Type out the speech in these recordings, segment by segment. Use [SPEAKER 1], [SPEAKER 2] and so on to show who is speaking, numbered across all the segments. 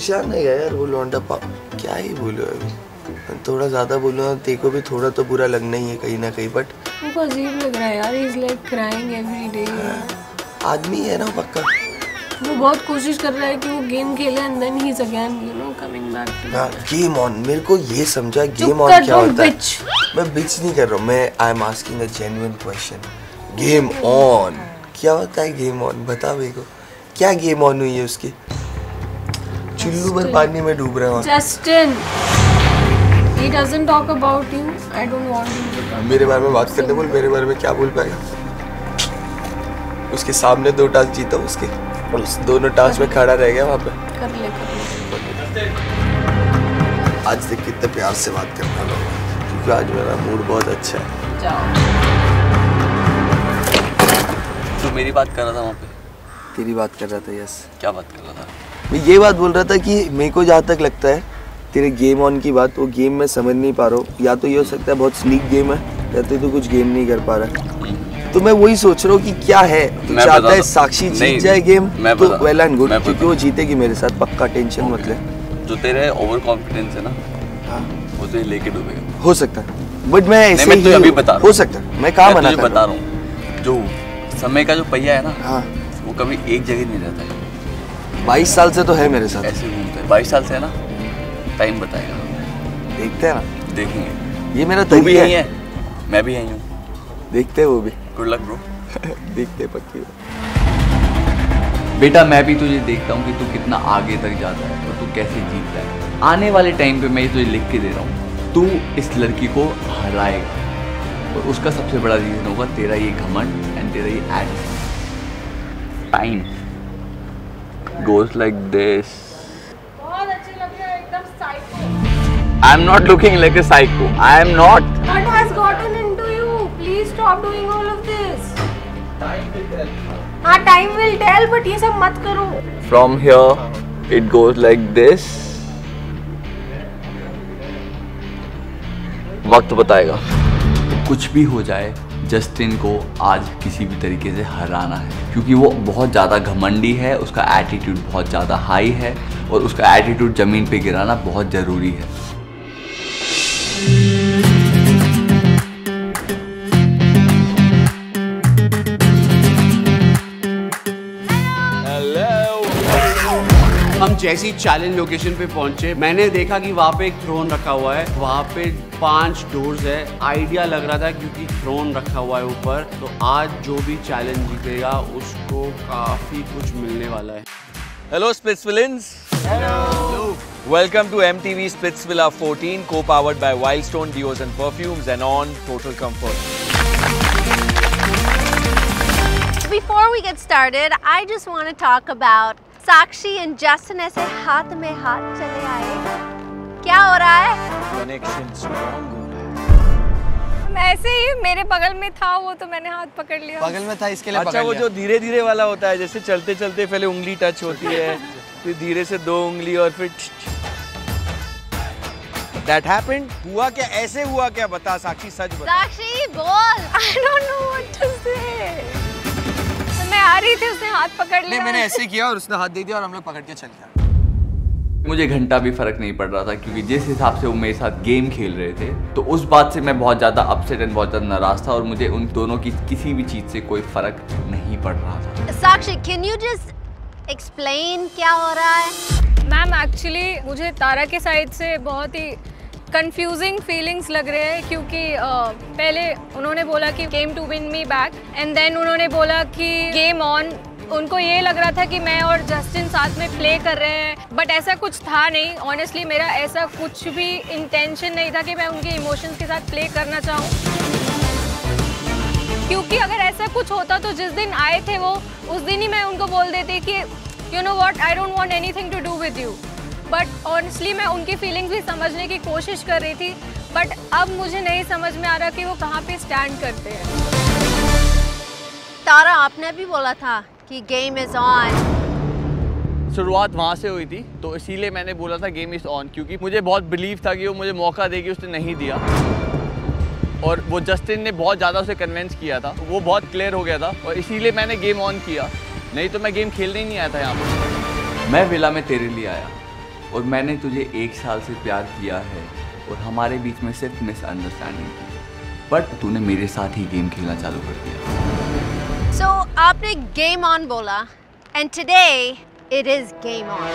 [SPEAKER 1] परेशान है यार वो लौंडा क्या ही बोलो अभी, थोड़ा ज्यादा बोलूँ तेरे को भी थोड़ा तो बुरा लगना ही है कहीं ना कहीं, बट
[SPEAKER 2] मुझे अजीब लग रहा है यार, he is like crying every day.
[SPEAKER 1] आदमी है ना पक्का,
[SPEAKER 2] वो बहुत कोशिश कर रहा है कि वो गेम खेले and then he is again you know coming back to
[SPEAKER 1] game on. मेरे को ये समझा गेम ऑन क्या होता है। मैं बिच नहीं कर रहा हूँ, मैं I am asking a genuine question. Game on क्या होता है? गेम ऑन बता मेरे को, क्या गेम ऑन हुई है उसकी? चुल्लू में पानी में डूब रहा हूँ।
[SPEAKER 2] Justin he doesn't talk about you, I don't want him to talk।
[SPEAKER 1] मेरे बारे में बात करने बोल, मेरे बारे में क्या बोल पाएगा? उसके सामने 2 टास्क जीता उसके, और उस दोनों टास्क में खड़ा रह गया वहाँ पे।
[SPEAKER 2] कर ले।
[SPEAKER 1] आज देख कितने प्यार से बात करना लोग, क्योंकि आज मेरा मूड बहुत अच्छा है।
[SPEAKER 2] जाओ।
[SPEAKER 3] तू मेरी बात कर रहा था वहाँ पे?
[SPEAKER 1] तेरी बात कर रहा था। यस।
[SPEAKER 3] क्या बात कर रहा था?
[SPEAKER 1] मैं ये बात बोल रहा था कि मेरे को जहाँ तक लगता है तेरे गेम ऑन की बात, वो गेम मैं समझ नहीं पा रहा हूँ। या तो ये हो सकता है बहुत स्लीक गेम है, या तो कुछ गेम नहीं कर पा रहा है। तो मैं वही सोच रहा हूँ कि क्या है। तू चाहता है साक्षी जीत जाए गेम तो वेल एंड गुड, क्योंकि वो जीतेगी मेरे साथ पक्का, टेंशन मत ले।
[SPEAKER 3] जो तेरे ओवर कॉन्फिडेंस है ना, वो तुझे लेके डूबेगा।
[SPEAKER 1] हो सकता है, बट मैं ऐसे ही
[SPEAKER 3] अभी बता रहा हूँ।
[SPEAKER 1] हो सकता है, मैं कहाँ मना कर रहा हूँ।
[SPEAKER 3] बता रहा हूँ, जो समय का जो पहिया है ना,
[SPEAKER 1] हाँ,
[SPEAKER 3] वो कभी एक जगह नहीं रहता है।
[SPEAKER 1] 22 साल से तो है मेरे साथ
[SPEAKER 3] ऐसे घूमते हैं। 22 साल से है ना, टाइम बताएगा।
[SPEAKER 1] देखते हैं ना,
[SPEAKER 3] देखेंगे।
[SPEAKER 1] ये मेरा
[SPEAKER 3] तू भी
[SPEAKER 1] तरीका
[SPEAKER 3] यही है, मैं भी यही हूँ।
[SPEAKER 1] देखते हैं वो भी।
[SPEAKER 3] Good luck bro.
[SPEAKER 1] देखते हैं पक्की।
[SPEAKER 3] बेटा मैं भी तुझे देखता हूँ कि तू कितना आगे तक जाता है और तू कैसे जीतता है। आने वाले टाइम पे मैं ये तुझे लिख के दे रहा हूँ, तू इस लड़की को हराएगा, और उसका सबसे बड़ा रीजन होगा तेरा ये घमंड एंड तेरा ये attitude. Time goes like this.
[SPEAKER 2] बहुत अच्छे लग रहे हो, एकदम psycho.
[SPEAKER 3] I am not looking like a psycho. I am not.
[SPEAKER 2] What has gotten into you? Please stop doing all of this.
[SPEAKER 3] Time will tell.
[SPEAKER 2] हाँ, time will tell, but ये सब मत करो।
[SPEAKER 3] From here, it goes like this. वक्त बताएगा। कुछ भी हो जाए, जस्टिन को आज किसी भी तरीके से हराना है, क्योंकि वो बहुत ज़्यादा घमंडी है, उसका एटीट्यूड बहुत ज़्यादा हाई है, और उसका एटीट्यूड ज़मीन पे गिराना बहुत ज़रूरी है।
[SPEAKER 4] हम जैसी चैलेंज लोकेशन पे पहुंचे, मैंने देखा कि वहाँ पे एक थ्रोन रखा हुआ है, वहाँ पे 5 डोर्स है। आइडिया लग रहा था क्योंकि थ्रोन रखा हुआ है ऊपर, तो आज जो भी चैलेंज जीतेगा उसको काफी कुछ मिलने वाला है।
[SPEAKER 3] Hello Splitsvillans. Hello. Welcome to MTV Splitsvilla 14, co-powered by Wildstone Deos and Perfumes and on Total Comfort.
[SPEAKER 5] Before we get started, I just want to talk about Sakshi and Justin ऐसे हाथ में हाथ चले आए। क्या हो रहा है?
[SPEAKER 3] Connection strong हो रहा है।
[SPEAKER 2] ऐसे ही मेरे बगल में था वो, तो मैंने हाथ पकड़ लिया।
[SPEAKER 1] बगल में था इसके लिए
[SPEAKER 3] अच्छा, वो जो धीरे धीरे वाला होता है, जैसे चलते चलते पहले उंगली टच होती है, फिर धीरे से 2 उंगली, और फिर That happened? हुआ क्या? ऐसे हुआ क्या? बता साक्षी, सच बता।
[SPEAKER 5] साक्षी बोल।
[SPEAKER 2] I don't know what to say। मैं आ रही थी, उसने हाथ पकड़ लिया।
[SPEAKER 1] नहीं, मैंने ऐसे किया और उसने हाथ दे दिया और हम लोग पकड़ के चल गए।
[SPEAKER 3] मुझे घंटा भी फर्क नहीं पड़ रहा था, क्योंकि जिस हिसाब से वो मेरे साथ गेम खेल रहे थे, तो उस बात से मैं बहुत ज़्यादा अपसेट एंड बहुत ज़्यादा नाराज था, और मुझे उन दोनों की किसी भी चीज़ से कोई फर्क नहीं पड़ रहा था।
[SPEAKER 5] Sakshi, can you just explain क्या हो रहा है?
[SPEAKER 2] मैम एक्चुअली मुझे तारा के साइड से बहुत ही कंफ्यूजिंग फीलिंग्स लग रहे हैं, क्योंकि पहले उन्होंने बोला कि game to win me back, and then उन्होंने बोला कि गेम ऑन। उनको ये लग रहा था कि मैं और जस्टिन साथ में प्ले कर रहे हैं, बट ऐसा कुछ था नहीं। ऑनेस्टली मेरा ऐसा कुछ भी इंटेंशन नहीं था कि मैं उनके इमोशंस के साथ प्ले करना चाहूँ, क्योंकि अगर ऐसा कुछ होता तो जिस दिन आए थे वो, उस दिन ही मैं उनको बोल देती कि you know what, I don't want anything to do with you. But honestly मैं उनकी फीलिंग्स भी समझने की कोशिश कर रही थी, बट अब मुझे नहीं समझ में आ रहा कि वो कहाँ पे स्टैंड करते हैं।
[SPEAKER 5] तारा, आपने भी बोला था कि गेम इज ऑन।
[SPEAKER 3] शुरुआत वहाँ से हुई थी, तो इसीलिए मैंने बोला था गेम इज ऑन, क्योंकि मुझे बहुत बिलीव था कि वो मुझे मौका देगी, उसने नहीं दिया, और वो जस्टिन ने बहुत ज़्यादा उसे कन्विंस किया था, वो बहुत क्लियर हो गया था, और इसीलिए मैंने गेम ऑन किया, नहीं तो मैं गेम खेलने ही नहीं आया था यहाँ पर। मैं विला में तेरे लिए आया, और मैंने तुझे 1 साल से प्यार किया है और हमारे बीच में सिर्फ मिसअंडरस्टैंडिंग थी, बट तूने मेरे साथ ही गेम खेलना चालू कर दिया।
[SPEAKER 5] So आपने game on बोला, and today it is game on.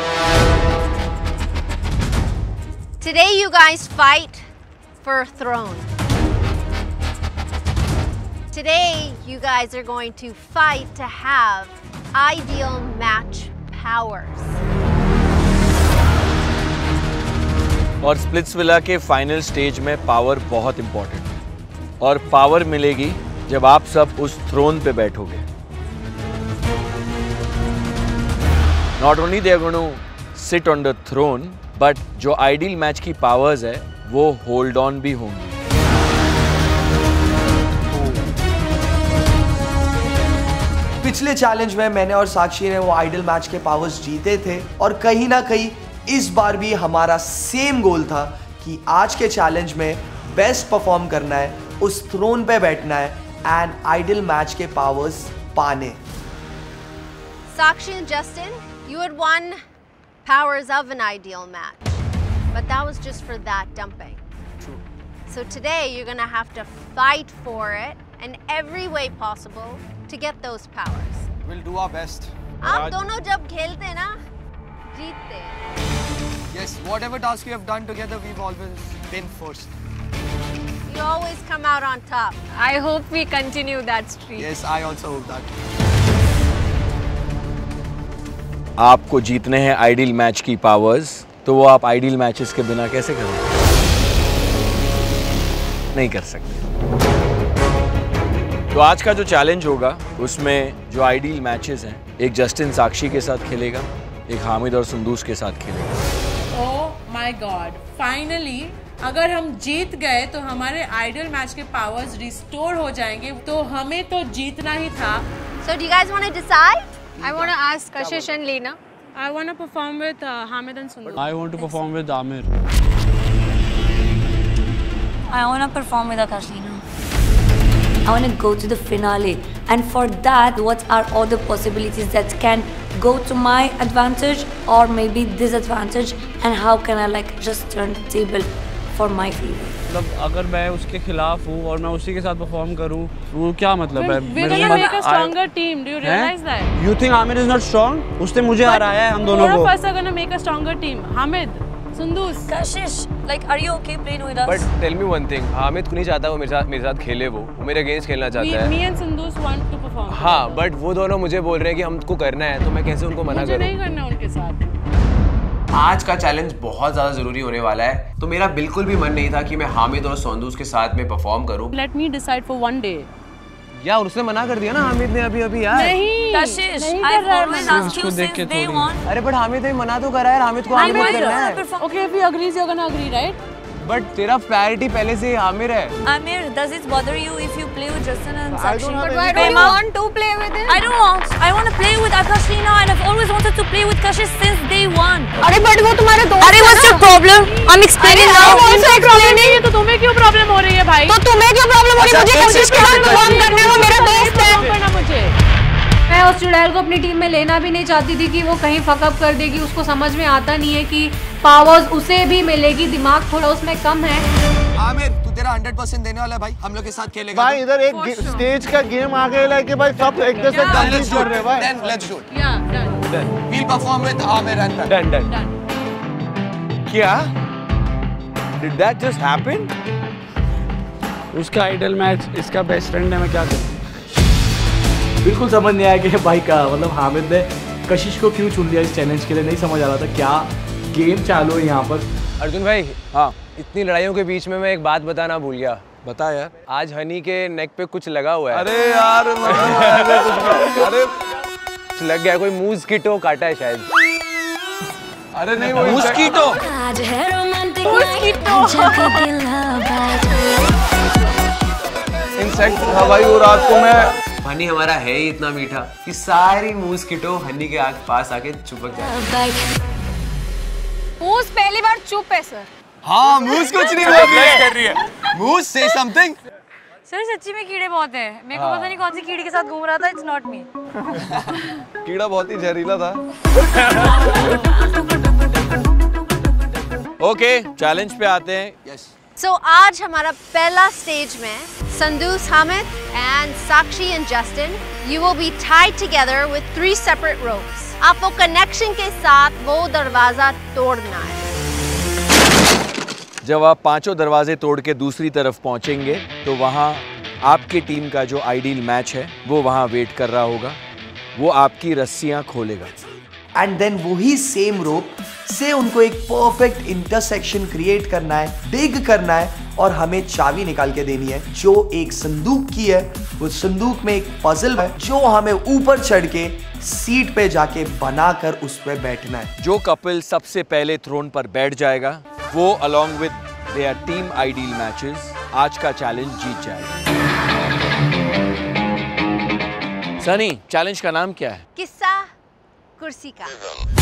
[SPEAKER 5] Today you guys fight for a throne. Today you guys are going to fight to have ideal match powers.
[SPEAKER 6] और स्प्लिट्सविला के फाइनल स्टेज में power बहुत important है, और power मिलेगी जब आप सब उस थ्रोन पे बैठोगे। Not only they are going to sit on the throne, but जो आइडियल मैच की पावर्स है वो होल्ड ऑन भी होंगी।
[SPEAKER 1] पिछले चैलेंज में मैंने और साक्षी ने वो आइडल मैच के पावर्स जीते थे, और कहीं ना कहीं इस बार भी हमारा सेम गोल था कि आज के चैलेंज में बेस्ट परफॉर्म करना है, उस थ्रोन पे बैठना है एंड आइडल मैच के पावर्स पाने।
[SPEAKER 5] Sakshi and Justin, you had won powers of an ideal match, but that was just for that dumping.
[SPEAKER 1] True.
[SPEAKER 5] So today you're gonna have to fight for it in every way possible to get those powers.
[SPEAKER 7] We'll do our best.
[SPEAKER 5] आप दोनों जब खेलते हैं ना, जीतते हैं।
[SPEAKER 7] Yes, whatever task we have done together, we've always been first.
[SPEAKER 5] You always come out on top.
[SPEAKER 2] I hope we continue that streak.
[SPEAKER 7] Yes, I also hope that.
[SPEAKER 6] आपको जीतने हैं आइडियल मैच की पावर्स, तो वो आप ideal matches के बिना कैसे करोगे? नहीं कर सकते। तो आज का जो चैलेंज होगा उसमें जो आइडियल मैचेस हैं, एक जस्टिन साक्षी के साथ खेलेगा, एक हामिद और संदूस के साथ खेलेगा।
[SPEAKER 8] ओह माय गॉड, फाइनली अगर हम जीत गए तो हमारे आइडल मैच के पावर्स रिस्टोर हो जाएंगे, तो हमें तो जीतना ही था।
[SPEAKER 5] So do you guys want to decide?
[SPEAKER 2] I want to ask Kashish and Leena.
[SPEAKER 8] I want to perform with Hamid and Sundu.
[SPEAKER 9] I want to perform with Amir.
[SPEAKER 10] I want to perform with Akashina. I want to go to the finale, and for that, what are all the possibilities that can go to my advantage or maybe disadvantage, and how can I like just turn the table for my favor?
[SPEAKER 9] मतलब अगर मैं उसके खिलाफ हूँ और मैं उसी के साथ परफॉर्म करूँ, वो क्या मतलब है?
[SPEAKER 8] We're gonna make a stronger team. Do you realize that?
[SPEAKER 9] You think Amir is not strong? उसने मुझे हराया है हम दोनों को।
[SPEAKER 8] All of us are gonna make a stronger team. Hamid, Sundus,
[SPEAKER 10] Kashish, like, are you okay playing with us?
[SPEAKER 11] But tell me one thing, Hamid को नहीं चाहता वो मेरे साथ खेले, वो मेरे अगेंस्ट खेलना चाहता है।
[SPEAKER 8] me and Sundus want to perform.
[SPEAKER 11] हाँ, बट वो दोनों मुझे बोल रहे हैं कि हमको करना है, तो मैं कैसे उनको मना
[SPEAKER 8] मुझे
[SPEAKER 11] करूँ?
[SPEAKER 8] नहीं करना उनके साथ।
[SPEAKER 11] आज का चैलेंज बहुत ज़्यादा ज़रूरी होने वाला है, तो मेरा बिल्कुल भी मन नहीं था कि मैं हामिद और संदूस के साथ में परफॉर्म करूँ।
[SPEAKER 8] Let me decide for one day.
[SPEAKER 11] यार उसने मना कर दिया ना हामिद ने अभी यार।
[SPEAKER 8] नहीं,
[SPEAKER 10] Kashish, I've always asked you since day one.
[SPEAKER 11] अरे बट हामिद ने मना तो करा है, हामिद को आगे नहीं करना है।
[SPEAKER 8] Okay, if he agrees, you're gonna agree, right?
[SPEAKER 11] But तेरा प्रायोरिटी पहले से आमिर है।
[SPEAKER 10] Amir, does it bother you if you play with Justin and Sakshi?
[SPEAKER 2] But why don't you want to play with him?
[SPEAKER 10] I don't want. I want to play with Akashina, and I've always wanted to play with Kashish since day one.
[SPEAKER 2] अरे but वो तुम्हारे दोस्त
[SPEAKER 10] अरे what's your problem? I'm explaining now.
[SPEAKER 8] तो तुम्हें क्यों problem हो रही है भाई?
[SPEAKER 2] तो तुम्हें क्यों प्रॉब्लम हो रही है? मुझे कशिश के साथ परफॉर्म करने वो मेरा दोस्त है।
[SPEAKER 8] करना मुझे।
[SPEAKER 2] मैं उस चुड़ैल को अपनी टीम में लेना भी नहीं चाहती थी कि वो कहीं फकअप कर देगी। उसको समझ में आता नहीं है कि पावर्स उसे भी मिलेगी, दिमाग थोड़ा उसमें कम है।
[SPEAKER 7] आमिर, तू तेरा 100% देने वाला है भाई, हम लोग के साथ खेलेगा।
[SPEAKER 9] भाई इधर एक स्टेज का गेम आ गया है कि भाई सब एक जैसे डांस कर रहे हैं भाई।
[SPEAKER 7] Then let's do it.
[SPEAKER 8] Yeah, done.
[SPEAKER 7] We'll perform with Amir and Ben.
[SPEAKER 6] Done. क्या? Did that just happen?
[SPEAKER 9] उसका आइडल मैच, इसका बेस्ट फ्रेंड है, मैं क्या करूँ?
[SPEAKER 12] बिल्कुल समझ नहीं आया कि भाई का मतलब हामिद ने कशिश को क्यों चुन लिया इस चैलेंज के लिए, नहीं समझ आ रहा था क्या गेम चालू है यहाँ पर।
[SPEAKER 11] अर्जुन भाई,
[SPEAKER 6] हाँ,
[SPEAKER 11] इतनी लड़ाइयों के बीच में मैं एक बात बताना भूल गया।
[SPEAKER 6] बता यार।
[SPEAKER 11] आज हनी के नेक पे कुछ लगा हुआ है।
[SPEAKER 6] अरे यार अरे
[SPEAKER 11] कुछ लग गया, कोई मूस्किटो काटा है शायद।
[SPEAKER 6] अरे नहीं वो मूस्किटो।
[SPEAKER 10] आज है रोमांटिक
[SPEAKER 6] इंसेक्ट था भाई वो रात को मैं।
[SPEAKER 11] हनी हमारा है ही इतना मीठा कि सारी मूस्किटो हनी के पास आके चिपक जाए।
[SPEAKER 2] मूस पहली बार चुप है सर।
[SPEAKER 7] हाँ, मूस कुछ नहीं बोल रही है। मूस say something.
[SPEAKER 10] सर सच्ची में कीड़े बहुत हैं। मेरे को पता नहीं कौन सी कीड़ी के साथ घूम रहा था। It's not me.
[SPEAKER 6] कीड़ा बहुत ही जहरीला था। ओके चैलेंज पे आते हैं।
[SPEAKER 7] Yes.
[SPEAKER 5] So आज हमारा पहला स्टेज में Sundus Hamid and Sakshi and Justin, you will be tied together with 3 separate ropes. आपको कनेक्शन के साथ वो दरवाजा तोड़ना है।
[SPEAKER 6] जब आप पांचों दरवाजे तोड़ के दूसरी तरफ पहुंचेंगे तो वहां आपकी टीम का जो आइडियल मैच है वो वहां वेट कर रहा होगा। वो आपकी रस्सियां खोलेगा
[SPEAKER 1] एंड देन वही सेम रोप से उनको एक परफेक्ट इंटरसेक्शन क्रिएट करना है, डिग करना है और हमें चाबी निकाल के देनी है जो एक संदूक की है। उस संदूक में एक पजल है जो हमें ऊपर चढ़ के सीट पे जाके बनाकर उस पे बैठना है।
[SPEAKER 6] जो कपल सबसे पहले थ्रोन पर बैठ जाएगा वो along with their team ideal matches आज का चैलेंज जीत जाएगा। सनी, चैलेंज का नाम क्या है?
[SPEAKER 5] किस्सा कुर्सी का।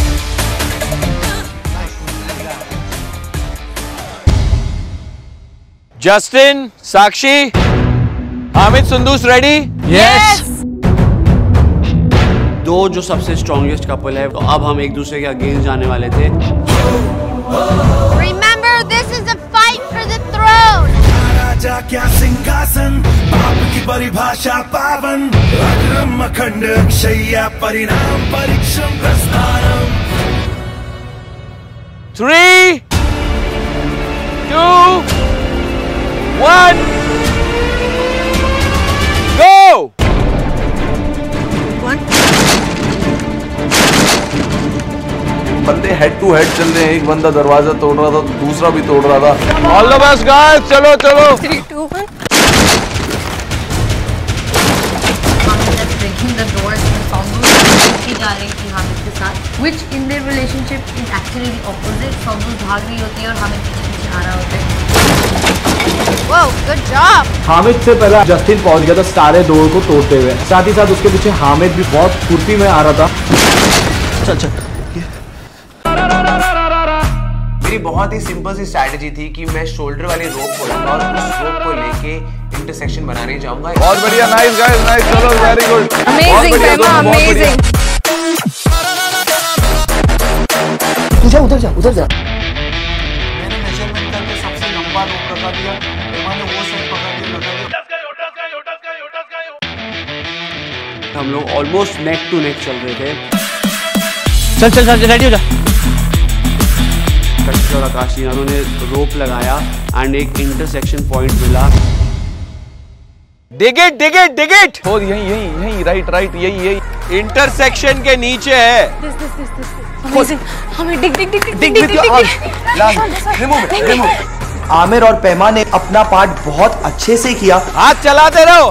[SPEAKER 6] Justin, Sakshi, Hamid, Sundus ready?
[SPEAKER 8] Yes.
[SPEAKER 4] दो जो सबसे स्ट्रॉन्गेस्ट कपल है, तो अब हम एक दूसरे के अगेंस्ट जाने वाले थे।
[SPEAKER 5] Remember, this is a fight for the throne.
[SPEAKER 13] राजा क्या सिंहासन, पाप की परिभाषा पावन, अग्रम अखंड क्षय्या परिणाम परीक्षम प्रस्थानम।
[SPEAKER 6] 3, 2, 1, go!
[SPEAKER 14] बंदे हेड टू हेड चल रहे हैं। एक बंदा दरवाजा तोड़ रहा था, दूसरा भी तोड़ रहा था।
[SPEAKER 6] ऑल द बेस्ट गाइस, चलो चलो।
[SPEAKER 2] 3, 2, 1.
[SPEAKER 10] breaking the doors and Soundus की जा रही थी हामिद के साथ, which in their relationship is actually the opposite. Soundus भाग रही होती है और हामिद पीछे आ रहा होता है।
[SPEAKER 5] Whoa, good job.
[SPEAKER 12] हामिद से पहले जस्टिन पहुंच गया था सारे डोर को तोड़ते हुए, साथ ही साथ उसके पीछे हामिद भी बहुत फुर्ती में आ रहा था।
[SPEAKER 11] अच्छा मेरी बहुत ही सिंपल सी स्ट्रैटेजी थी कि मैं शोल्डर वाली रोप को लूंगा और उस रोप को लेके इंटरसेक्शन बनाने जाऊंगा।
[SPEAKER 14] बहुत बढ़िया, नाइस गाइस, नाइस, चलो very good,
[SPEAKER 2] amazing Prema, amazing.
[SPEAKER 1] उधर जा उधर जा।
[SPEAKER 7] मैंने मेजरमेंट करके सबसे लंबा रोप लगा दिया, प्रेमा ने वो साइड पकड़ के लगा दिया।
[SPEAKER 4] हम लोग ऑलमोस्ट नेक टू नेक चल रहे थे।
[SPEAKER 9] चल चल चल रेडी हो जा।
[SPEAKER 4] कशिश और आकाश ने रोप लगाया एंड एक इंटरसेक्शन पॉइंट मिला।
[SPEAKER 6] Dig it.
[SPEAKER 14] और यही राइट यही
[SPEAKER 6] इंटरसेक्शन के नीचे है।
[SPEAKER 2] अमेजिंग, हमें डिग।
[SPEAKER 1] रिमूव। आमिर और पेमा ने अपना पार्ट बहुत अच्छे से किया।
[SPEAKER 6] हाथ चलाते रहो।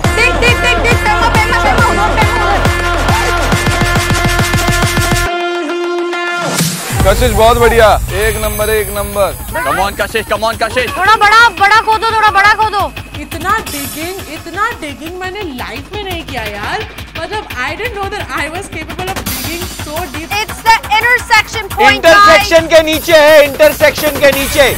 [SPEAKER 14] कशिश बहुत बढ़िया, एक number.
[SPEAKER 3] Come on Kashish, come on कशिश।
[SPEAKER 5] थोड़ा बड़ा खोदो, थोड़ा बड़ा खोदो।
[SPEAKER 8] इतना डिगिंग मैंने लाइफ में नहीं किया यार। मतलब I didn't know that I was capable of digging so deep.
[SPEAKER 5] It's the intersection point.
[SPEAKER 6] Intersection के नीचे है, इंटरसेक्शन के नीचे।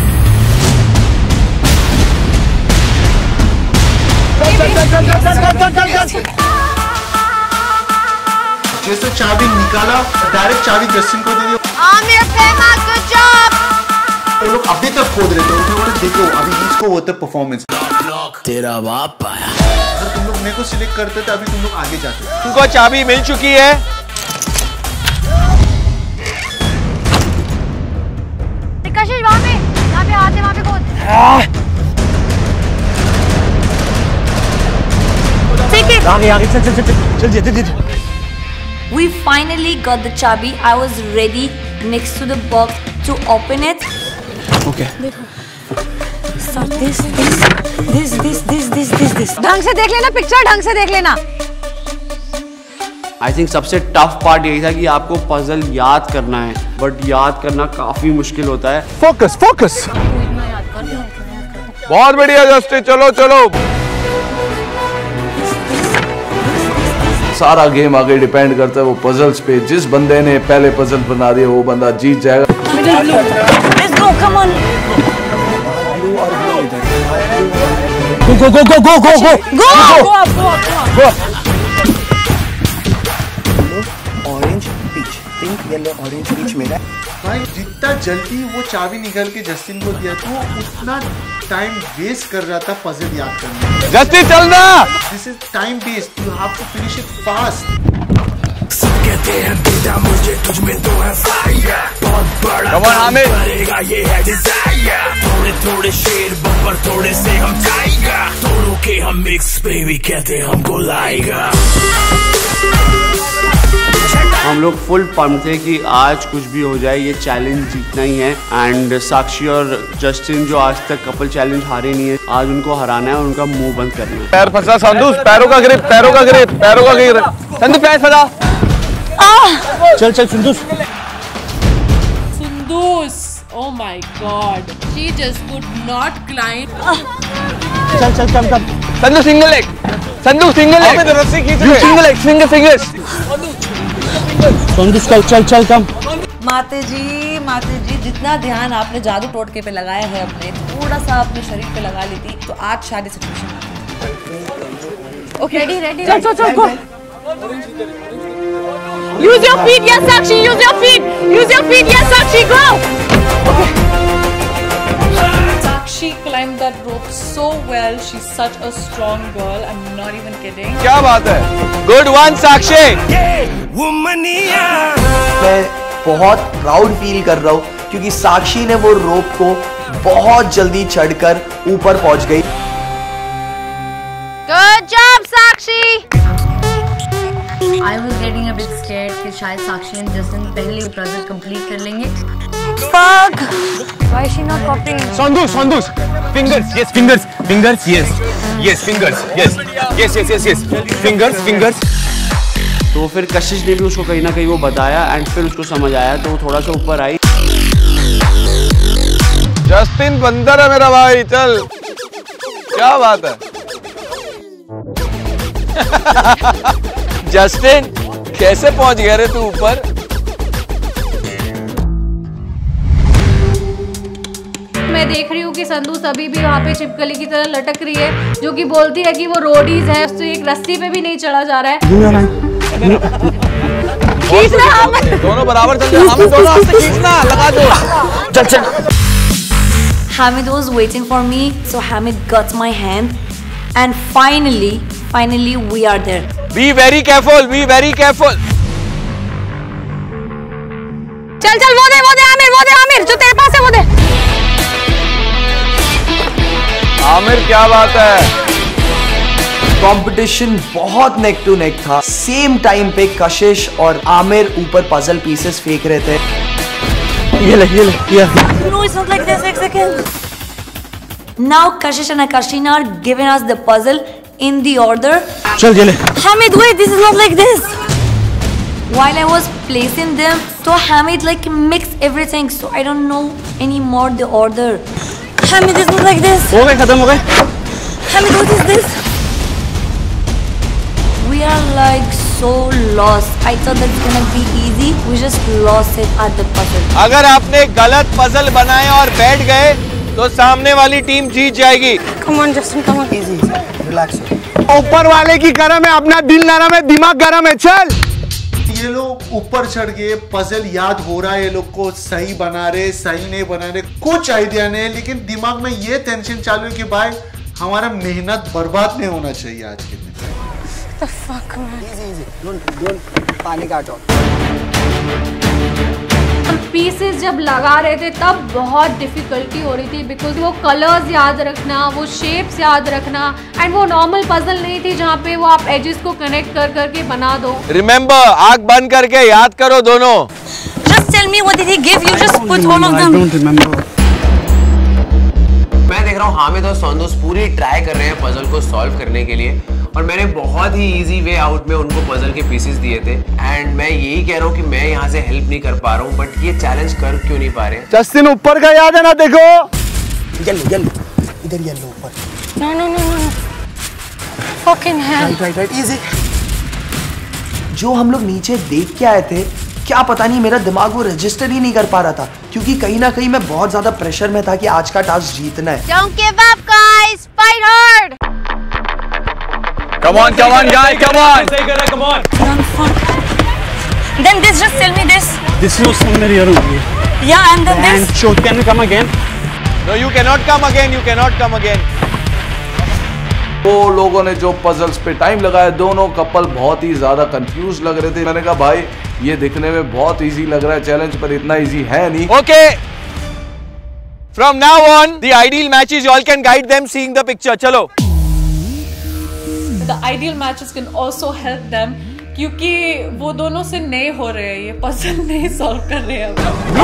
[SPEAKER 13] जैसे चाबी निकाला, डायरेक्ट चाबी जस्टिन को दे दिया।
[SPEAKER 5] Aamir, Pema, good job.
[SPEAKER 13] वो लोग अभी तक खोद रहे थे, उन्होंने देखो अभी इसको होता परफॉर्मेंस।
[SPEAKER 7] तेरा बाप आया।
[SPEAKER 13] अगर तुम लोग मेरे को सिलेक्ट करते थे अभी तुम लोग आगे जाते।
[SPEAKER 6] तुमको चाबी मिल चुकी है।
[SPEAKER 5] कशिश वहाँ पे हाथ है, वहाँ पे खोद। ठीक है।
[SPEAKER 12] आगे चल जल्दी।
[SPEAKER 10] We finally got the chabi. I was ready next to the box to open it.
[SPEAKER 14] Okay.
[SPEAKER 10] So this.
[SPEAKER 2] ढंग से देख लेना पिक्चर, ढंग से देख लेना।
[SPEAKER 4] आई थिंक सबसे टफ पार्ट यही था कि आपको पजल याद करना है, बट याद करना काफी मुश्किल होता है।
[SPEAKER 14] फोकस। बहुत बढ़िया जस्टिन, चलो। सारा गेम आगे डिपेंड करता है वो पजल्स पे। जिस बंदे ने पहले पजल बना दिया वो बंदा जीत जाएगा।
[SPEAKER 10] Let's go, come on.
[SPEAKER 14] Go.
[SPEAKER 1] Orange peach, pink yellow orange peach मेरा।
[SPEAKER 13] भाई जितना जल्दी वो चाबी निकाल के जस्टिन को दिया तो उतना टाइम वेस्ट कर रहा था पजल याद करने में।
[SPEAKER 6] जस्टिन चलना।
[SPEAKER 13] This is time waste, you have to finish it fast.
[SPEAKER 15] कहते हैं बेटा मुझे तुझ में तो है फायर, बहुत बड़ा करेगा ये है डिजायर। थोड़े थोड़े शेर बब्बर थोड़े से हम टाइगर, दोनों के हम मिक्स बेबी कहते हमको लाएगा।
[SPEAKER 4] हम लोग फुल पंप थे कि आज कुछ भी हो जाए ये चैलेंज जीतना ही है। एंड साक्षी और जस्टिन जो आज तक कपल चैलेंज हारे नहीं है, आज उनको हराना है और उनका मुंह बंद करना है।
[SPEAKER 6] पैर फंसा संदूस, पैरों का ग्रिप, पैरों का ग्रिप, पैरों का ग्रिप। संदूस पैर फंसा।
[SPEAKER 12] चल चल सुंदूस।
[SPEAKER 8] Sundus, oh my God, she just could not climb.
[SPEAKER 12] चल चल come come.
[SPEAKER 6] Sundus single leg, Sundus single leg. हमें रस्सी खींच रहे। Single leg, single fingers.
[SPEAKER 12] Sundus चल चल चल कम।
[SPEAKER 16] माते जी जितना ध्यान आपने जादू टोटके पे लगाया है अपने, थोड़ा सा अपने शरीर पे लगा ली थी तो आज शादी से खुश।
[SPEAKER 2] ओके रेडी
[SPEAKER 16] चल चल चल go.
[SPEAKER 2] Use your feet, yes Sakshi, use your feet. Use your feet, yes Sakshi, go.
[SPEAKER 16] Sakshi climbed that rope so well. She's such a strong girl. I'm not even kidding.
[SPEAKER 6] क्या बात है? Good one साक्षी।
[SPEAKER 1] मैं बहुत proud feel कर रहा हूँ क्योंकि साक्षी ने वो रोप को बहुत जल्दी चढ़कर ऊपर पहुंच गई।
[SPEAKER 5] Good job, Sakshi.
[SPEAKER 10] I was getting a bit scared कि शायद साक्षी and Justin पहले ही puzzle complete कर लेंगे।
[SPEAKER 2] Fuck. Why is she not copying?
[SPEAKER 14] Sondus, fingers, yes, fingers, yes, yes, fingers, yes, fingers.
[SPEAKER 4] तो फिर कशिश ने भी उसको कहीं ना कहीं वो बताया एंड फिर उसको समझ आया तो वो थोड़ा सा ऊपर आई।
[SPEAKER 6] जस्टिन बंदर है मेरा भाई, चल। क्या बात है? जस्टिन कैसे पहुंच गया रे तू ऊपर?
[SPEAKER 2] मैं देख रही हूँ कि संदूस अभी भी वहाँ पे छिपकली की तरह लटक रही है, जो कि बोलती है कि वो रोडीज है, तो एक रस्सी पे भी नहीं चढ़ा जा रहा है। खींच रहा है
[SPEAKER 6] दोनों बराबर चल रहे, हमें दोनों हाथ से खींचना, लगा दो।
[SPEAKER 10] चल चल। Hamid was waiting for me, so Hamid got my hand, and finally we are there.
[SPEAKER 6] Be very careful, be very careful.
[SPEAKER 2] चल चल वो दे आमिर जो तेरे पास है वो दे।
[SPEAKER 6] आमिर क्या बात है?
[SPEAKER 1] कंपटीशन बहुत नेक टू नेक था। सेम टाइम पे कशिश और आमिर ऊपर पजल पीसेस फेंक रहे थे।
[SPEAKER 12] ये ले
[SPEAKER 10] No, it's not like this. एक second. Now Kashish and Akarshina are giving us the puzzle in the order.
[SPEAKER 12] चल ये ले।
[SPEAKER 10] Hamid, wait, this is not like this. While I was placing them, so Hamid like mixed everything, so I don't know anymore the order. Hamid, this is not like this.
[SPEAKER 12] हो गए, खत्म हो गए।
[SPEAKER 10] Hamid, what is this? We are like so lost. I thought that's gonna be easy. We just lost it at the puzzle.
[SPEAKER 6] अगर आपने गलत puzzle बनाए और बैठ गए तो सामने वाली टीम जीत जाएगी।
[SPEAKER 2] Come on Justin, come on.
[SPEAKER 1] Easy, relax.
[SPEAKER 14] ऊपर वाले की गरम है, अपना दिल नरम है, दिमाग गरम है, चल।
[SPEAKER 13] ये लोग ऊपर चढ़ गए, पजल याद हो रहा है, ये लोग को सही बना रहे, सही नहीं बना रहे, कुछ आइडिया नहीं है, लेकिन दिमाग में ये टेंशन चालू है कि भाई हमारा मेहनत बर्बाद नहीं होना चाहिए आज के दिन।
[SPEAKER 2] The fuck man.
[SPEAKER 1] Easy. Don't panic at all.
[SPEAKER 2] Pieces जब लगा रहे थे तब बहुत डिफिकल्टी हो रही थी बिकॉज वो कलर्स याद रखना, वो शेप्स याद रखना, एंड वो नॉर्मल पजल नहीं थी जहाँ पे वो आप एजेस को कनेक्ट कर करके बना दो।
[SPEAKER 6] रिमेम्बर, आंख बंद करके याद करो दोनों।
[SPEAKER 10] Just tell me what did he give you? Just put all of them.
[SPEAKER 12] I don't remember.
[SPEAKER 11] मैं देख रहा हूँ हामिद और संदूस पूरी ट्राई कर रहे हैं पजल को सॉल्व करने के लिए, और मैंने बहुत ही इजी वे आउट में उनको पजल के पीसेस दिए थे, एंड मैं यही कह रहा हूँ कि मैं यहाँ से हेल्प नहीं कर पा रहा हूँ, बट ये चैलेंज कर क्यों नहीं पा रहे?
[SPEAKER 14] जस्टिन ऊपर का याद है ना, देखो
[SPEAKER 1] येलो इधर येलो ऊपर।
[SPEAKER 2] No. Fucking hell.
[SPEAKER 1] Right. Easy. जो हम लोग नीचे देख के आए थे, क्या पता नहीं मेरा दिमाग वो रजिस्टर ही नहीं कर पा रहा था, क्योंकि कहीं ना कहीं मैं बहुत ज्यादा प्रेशर में था कि आज का टास्क जीतना है।
[SPEAKER 5] Don't give up, guys. Fight hard.
[SPEAKER 6] Come on, guys, come on.
[SPEAKER 10] Then just tell me this.
[SPEAKER 12] This was somewhere here only.
[SPEAKER 10] Yeah, and then this.
[SPEAKER 12] And shoot, can we come again?
[SPEAKER 6] No, you cannot come again. You cannot come again.
[SPEAKER 14] वो लोगों ने जो puzzles पे time लगाया, दोनों couple बहुत ही ज्यादा confuse लग रहे थे। मैंने कहा भाई ये दिखने में बहुत इजी लग रहा है चैलेंज, पर इतना इजी है नहीं।
[SPEAKER 6] Okay. From now on, the ideal matches you all can guide them seeing the picture. चलो.
[SPEAKER 8] The ideal matches can also help them क्योंकि वो दोनों से नए हो रहे हैं, ये पजल नहीं सॉल्व कर रहे हैं।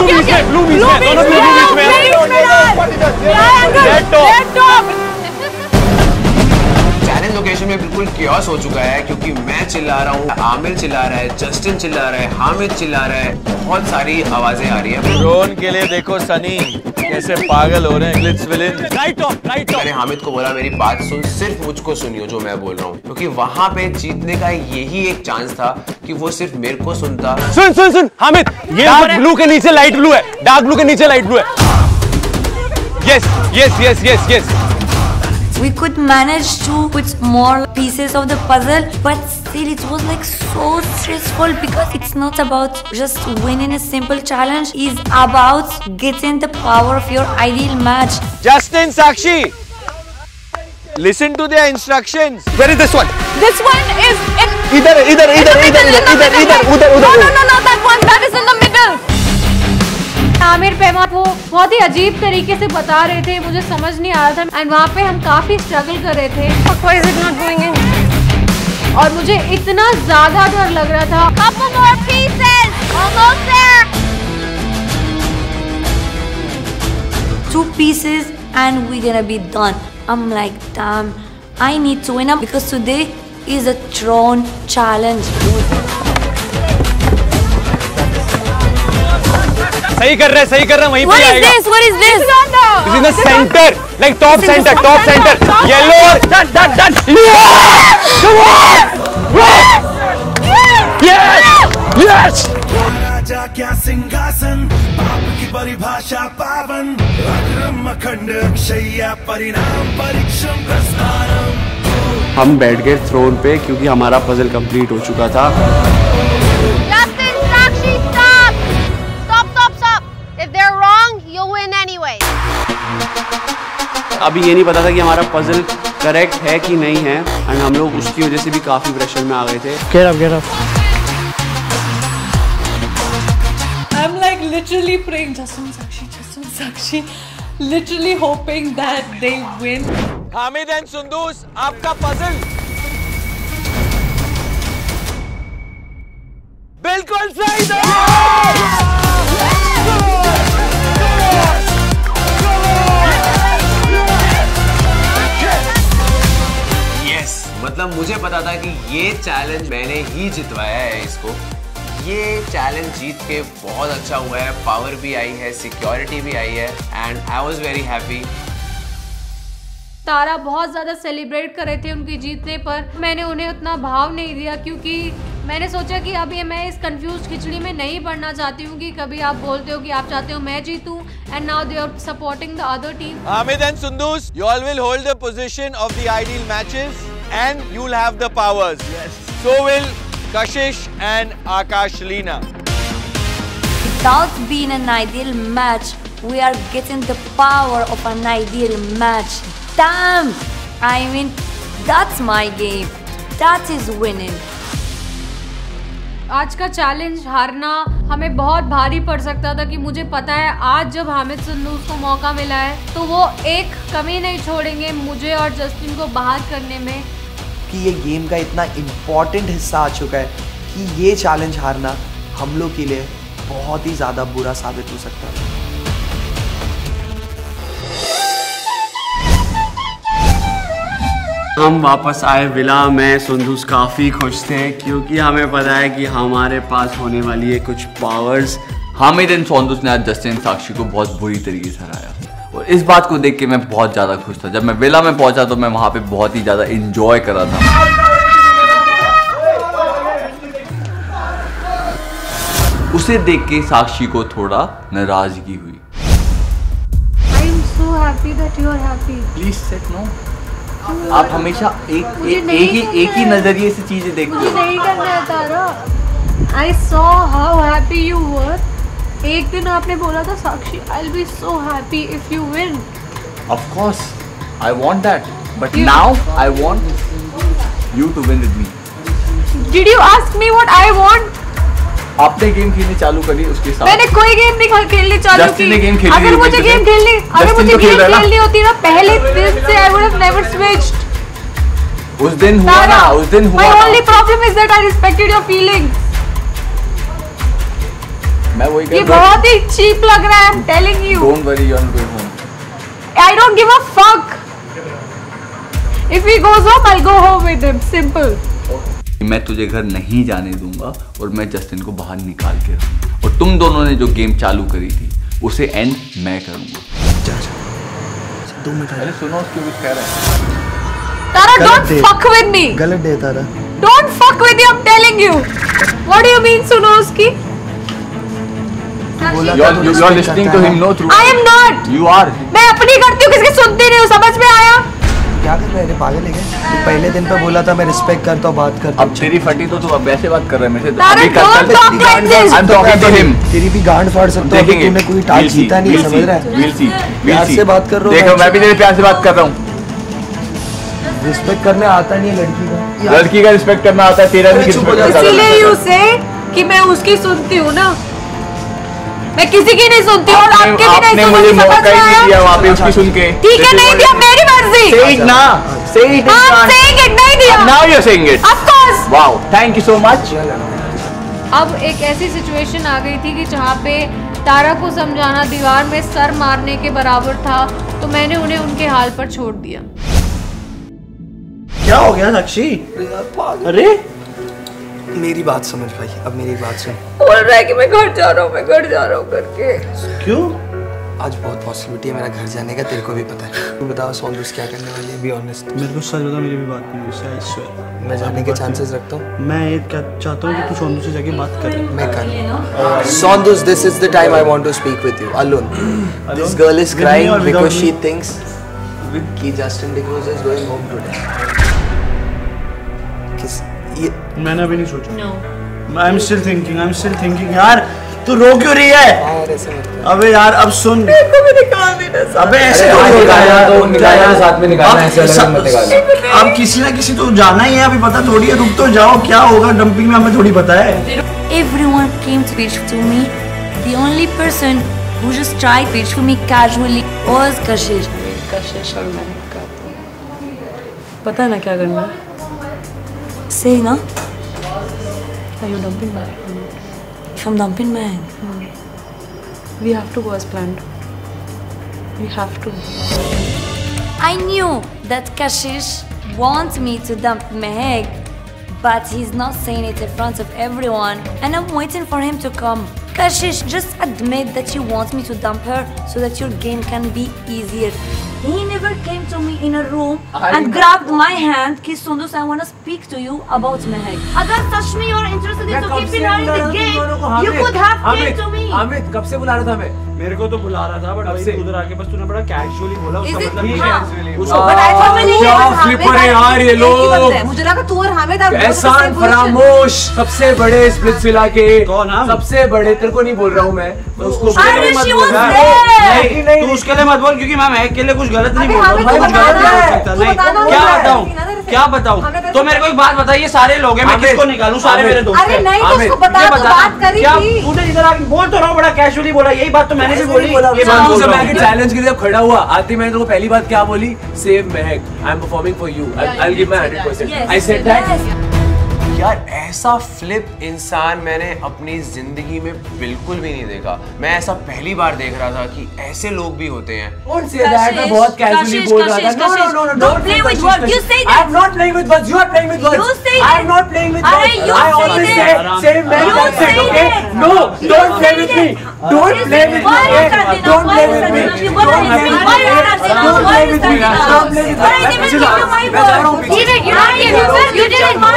[SPEAKER 11] चैलेंज लोकेशन में बिल्कुल कियोस हो चुका है क्योंकि मैं चिल्ला रहा हूँ, आमिर चिल्ला रहा है, जस्टिन चिल्ला रहा है, हामिद चिल्ला रहा है, बहुत सारी आवाजें आ रही हैं।
[SPEAKER 6] ड्रोन के लिए देखो सनी कैसे पागल हो रहे हैं। ग्लिट्स विलेन।
[SPEAKER 11] Right top. मैंने हामिद को बोला मेरी बात सुन, सिर्फ मुझको सुनियो जो मैं बोल रहा हूँ, क्योंकि वहाँ पे जीतने का यही एक चांस था कि वो सिर्फ मेरे को सुनता।
[SPEAKER 12] सुन हामिद, ये डार्क ब्लू के नीचे लाइट ब्लू है, डार्क ब्लू के नीचे लाइट ब्लू है। yes.
[SPEAKER 10] We could manage to put more pieces of the puzzle, but still it was like so stressful because it's not about just winning a simple challenge. It's about getting the power of your ideal match.
[SPEAKER 6] Justin, Sakshi, listen to their instructions.
[SPEAKER 12] Where is this one?
[SPEAKER 8] This one is in.
[SPEAKER 12] Idhar.
[SPEAKER 8] No, that one. That is in the middle.
[SPEAKER 2] Aamir Pema वो बहुत ही अजीब तरीके से बता रहे थे, मुझे समझ नहीं आ रहा था एंड वहाँ पे हम काफी स्ट्रगल कर रहे थे। Why is it not going in? और मुझे इतना ज्यादा डर लग रहा था।
[SPEAKER 5] Couple more pieces, almost there.
[SPEAKER 10] 2 pieces and we're gonna be done. I'm like, damn, I need to win up because today is a throne challenge.
[SPEAKER 12] सही कर रहे वहीं पे आएगा।
[SPEAKER 10] What is this?
[SPEAKER 12] This is in the center, like top center. Yellow. Done. Come on! Yes!
[SPEAKER 15] राजा क्या सिंहासन, पाप की परिभाषा पावन, अग्रम अखंड अक्षय परिणाम परिश्रम प्रस्थानम।
[SPEAKER 4] हम बैठ गए थ्रोन पे क्योंकि हमारा पजल कंप्लीट हो चुका था।
[SPEAKER 5] If they're wrong, you'll win anyway.
[SPEAKER 4] अभी ये नहीं पता था कि हमारा पजल करेक्ट है कि नहीं है, एंड हम लोग उसकी वजह से भी काफी प्रेशर में आ गए थे।
[SPEAKER 12] Get up.
[SPEAKER 8] I'm like literally praying, Justin Sakshi, literally hoping that they win.
[SPEAKER 6] Hamid and Sundus, आपका पजल बिल्कुल सही था।
[SPEAKER 11] मतलब मुझे पता था कि ये चैलेंज मैंने ही जितवाया है इसको। ये चैलेंज जीत के बहुत अच्छा हुआ है, पावर भी आई है, सिक्योरिटी भी आई है, and I was very happy.
[SPEAKER 2] Tara बहुत ज़्यादा सेलिब्रेट कर रहे थे उनकी जीतने पर। मैंने उन्हें उतना भाव नहीं दिया क्योंकि मैंने सोचा कि अब ये मैं इस कंफ्यूज खिचड़ी में नहीं पड़ना चाहती हूँ कि कभी आप बोलते हो कि आप चाहते हो मैं जीतूं and now they are supporting the other team.
[SPEAKER 6] Hamid and Sundus, you all will hold the position of the ideal matches and you'll have the powers. Yes. So will Kashish and Akash Leena.
[SPEAKER 10] Without being an ideal match, we are getting the power of an ideal match. Damn! I mean, that's my game. That is winning.
[SPEAKER 2] आज का challenge हारना हमें बहुत भारी पड़ सकता था कि मुझे पता है आज जब हामिद सुंदूस को मौका मिला है तो वो एक कमी नहीं छोड़ेंगे मुझे और जस्टिन को बाहर करने में।
[SPEAKER 1] कि ये गेम का इतना इम्पॉर्टेंट हिस्सा आ चुका है कि ये चैलेंज हारना हम लोग के लिए बहुत ही ज़्यादा बुरा साबित हो सकता है।
[SPEAKER 4] हम वापस आए विला में, सुंदूस काफ़ी खुश थे क्योंकि हमें पता है कि हमारे पास होने वाली है कुछ पावर्स।
[SPEAKER 3] हामिद एंड सुंदूस ने आज जस्टिन साक्षी को बहुत बुरी तरीके से हराया और इस बात को देख के मैं बहुत ज़्यादा खुश था। जब मैं विला में पहुंचा तो मैं वहाँ पे बहुत ही ज़्यादा इंजॉय कर रहा था। उसे देख के साक्षी को थोड़ा नाराजगी हुई।
[SPEAKER 2] I am so happy that you are happy.
[SPEAKER 3] Please sit no. आप हमेशा एक ही नजरिए से चीजें देखते हो।
[SPEAKER 2] मुझे नहीं करना है तारा। I saw how happy you were एक दिन आपने बोला था Sakshi, I'll be so happy if you win.
[SPEAKER 3] Of course, I want that. But now I want you to win with me.
[SPEAKER 2] Did you ask me what I want?
[SPEAKER 3] आपने game खेलनी चालू करी उसके साथ।
[SPEAKER 2] मैंने कोई गेम नहीं खेलनी चालू की।
[SPEAKER 3] ने गेम खेली।
[SPEAKER 2] अगर मुझे गेम खेलनी होती ना पहले दिन से, I would have never switched.
[SPEAKER 3] उस दिन हुआ ना, उस दिन हुआ।
[SPEAKER 2] My only problem is that I respected your feelings.
[SPEAKER 3] मैं वही कह
[SPEAKER 2] ये बहुत ही cheap लग रहा है, I'm telling you.
[SPEAKER 3] Don't worry, you're going home.
[SPEAKER 2] I don't give a fuck. If he goes home, I'll go home with him. Simple.
[SPEAKER 3] मैं तुझे घर नहीं जाने दूंगा और मैं जस्टिन को बाहर निकाल के रखूंगा। और तुम दोनों ने जो गेम चालू करी थी उसे एंड मैं करूंगा।
[SPEAKER 1] 2 मिनट
[SPEAKER 3] अरे सुनो उसके कुछ कह रहा है।
[SPEAKER 2] Tara, don't fuck with me.
[SPEAKER 1] गलत day Tara.
[SPEAKER 2] Don't fuck with you, I'm telling you. What do you mean सुनो उसकी?
[SPEAKER 3] You're listening to him, no through.
[SPEAKER 2] I am not.
[SPEAKER 3] You are.
[SPEAKER 2] मैं अपनी करती हूँ, किसकी सुनती नहीं हूँ, समझ में आया?
[SPEAKER 1] क्या कर रहे हैं, पागल है क्या? तू पहले दिन पे बोला था मैं रिस्पेक्ट करता हूँ, बात करता हूँ।
[SPEAKER 3] अब तेरी फटी तो तू अब वैसे बात कर रहा है मेरे से।
[SPEAKER 2] Tara, don't talk like this.
[SPEAKER 3] I'm talking to him.
[SPEAKER 1] तेरी भी गांड फाड़ सकता हूँ, तूने कोई टास्क जीता नहीं, समझ रहा है?
[SPEAKER 3] We'll see.
[SPEAKER 1] प्यार से बात कर रहा हूँ।
[SPEAKER 3] देखो मैं भी तेरे प्यार से बात कर रहा हूँ।
[SPEAKER 1] रिस्पेक्ट करने आता नहीं है
[SPEAKER 3] लड़की का रिस्पेक्ट करना आता है, तेरा भी रिस्पेक्ट करना आता है।
[SPEAKER 2] इसीलिए यू से कि मैं उसकी सुनती हूँ ना, मैं किसी की नहीं सुनती और आपके भी नहीं सुनती।
[SPEAKER 3] मुझे मौका ही नहीं दिया वहाँ पे उसकी सुन के।
[SPEAKER 2] ठीक है, नहीं दिया, मेरी मर्जी।
[SPEAKER 3] Say it ना, say it.
[SPEAKER 2] I'm saying it, नहीं दिया।
[SPEAKER 3] Now you're saying it.
[SPEAKER 2] Of course.
[SPEAKER 3] Wow, thank you so much.
[SPEAKER 2] अब एक ऐसी सिचुएशन आ गई थी कि जहाँ पे तारा को समझाना दीवार में सर मारने के बराबर था, तो मैंने उन्हें उनके हाल पर छोड़ दिया।
[SPEAKER 12] क्या हो गया साक्षी? अरे
[SPEAKER 1] मेरी बात समझ भाई, अब मेरी बात सुन।
[SPEAKER 2] बोल रहा है कि मैं घर जा रहा हूँ, मैं घर जा रहा हूँ करके।
[SPEAKER 12] क्यों?
[SPEAKER 1] आज बहुत पॉसिबिलिटी है मेरा घर जाने का, तेरे को भी पता है। तू बताओ सोनदूस क्या करने वाली है, बी ऑनेस्ट।
[SPEAKER 12] मेरे को सच बता, मेरी भी बात नहीं हुई, आई स्वेयर।
[SPEAKER 1] मैं जाने के चांसेस रखता हूँ।
[SPEAKER 12] मैं ये क्या चाहता हूँ कि तू सोनदूस से जाके बात कर।
[SPEAKER 1] मैं कर। Sundus, this is the time I want to speak with you alone. This girl is crying because she thinks कि Justin D'Cruz is going home today.
[SPEAKER 12] मैंने अभी नहीं सोचा। आई एम स्टिल थिंकिंग यार, तू रो क्यों रही है? अबे यार अब सुन,
[SPEAKER 2] मेरे को भी निकाल देना।
[SPEAKER 12] अबे ऐसे तो
[SPEAKER 6] निकालना साथ में निकालना, ऐसे अलग मत निकालना।
[SPEAKER 12] अब किसी ना किसी तो जाना ही है, अभी पता थोड़ी है, रुक तो जाओ, क्या होगा डंपिंग में हमें थोड़ी पता है।
[SPEAKER 10] Everyone came to pitch to me. The only person who just tried to pitch to me casually was Kashish.
[SPEAKER 16] कशिश और महक का पता है ना क्या करना है?
[SPEAKER 10] Say na.
[SPEAKER 16] Are you dumping Mahek?
[SPEAKER 10] If I'm dumping Mahek.
[SPEAKER 16] We have to go as planned. We have to.
[SPEAKER 10] I knew that Kashish wants me to dump Mahek, but he's not saying it in front of everyone, and I'm waiting for him to come. Kashish, just admit that you want me to dump her so that your game can be easier. He never came to me in a room and grabbed my hand. Ki Sundus, I want to speak to you about Mahek. Agar sach mein you're interested in to keep running the game, you could have came to me.
[SPEAKER 6] Amit कब से बुला रहा था मैं?
[SPEAKER 12] मेरे को तो बुला रहा था, बट वही उधर आके बस तूने बड़ा कैजुअली बोला, उसका मतलब ये
[SPEAKER 6] फ्लिपर है यार ये लोग।
[SPEAKER 16] मुझे लगा तू और हामिद
[SPEAKER 6] एहसान फरामोश, सबसे बड़े स्प्लिट्सविला के कौन है? सबसे बड़े, तेरे को नहीं बोल रहा हूँ मैं, तो उसको मत बोल।
[SPEAKER 12] नहीं तू उसके लिए मत बोल, क्योंकि मैं महक के लिए कुछ गलत नहीं बोल रहा हूँ, कुछ गलत नहीं हो सकता। नहीं क्या बताऊँ? तो मेरे को एक बात बताइए, सारे लोग हैं, मैं किसको निकालूं? सारे मेरे दोस्त हैं।
[SPEAKER 16] अरे नहीं तो उसको बता, तो बात करी थी।
[SPEAKER 12] तूने इधर आके बोल तो रहा हूँ, बड़ा कैजुअली बोला, यही बात तो मैंने भी बोली।
[SPEAKER 6] ये बात मुझे मैं चैलेंज के लिए खड़ा हुआ आती, मैंने तो पहली बात क्या बोली? Save Mehek, I am performing for you, I will give my 100%। I said that.
[SPEAKER 11] यार ऐसा फ्लिप इंसान मैंने अपनी जिंदगी में बिल्कुल भी नहीं देखा। मैं ऐसा पहली बार देख रहा था कि ऐसे लोग भी होते हैं।
[SPEAKER 6] Don't say that, मैं बहुत casually बोल रहा था। No, don't play with words. You say that. I am not playing with words. You are playing with words.
[SPEAKER 10] You say
[SPEAKER 6] I am not playing with words. I always say same man. That's it, okay? No, don't play with me. Don't play with me. Don't play with me. Don't play with me. Don't play with me. Don't play with me. मैं पीछे जा रहा हूँ। मैं जा रहा हूँ पीछे।
[SPEAKER 11] You